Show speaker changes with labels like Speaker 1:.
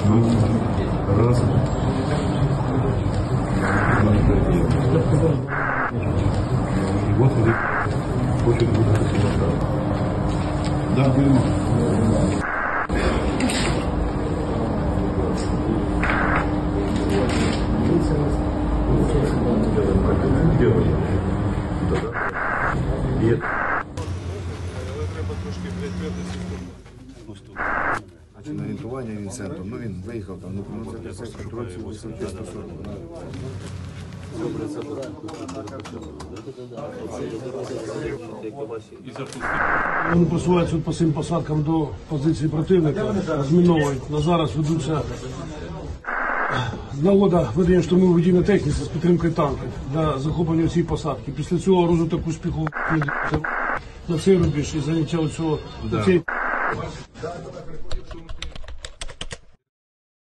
Speaker 1: Раз. И вот они хочет выйти. Да, понимаю. На орієнтування він центром, ну він виїхав там, ну це контрольці 140.
Speaker 2: Вони просуваються по цим посадкам до позиції противника, зміновують. На зараз ведуться з нагода ведення штурмових дій на техніці з підтримкою танків для захоплення цієї посадки. Після цього розвиток успіху на цей рубіж і заняття цього.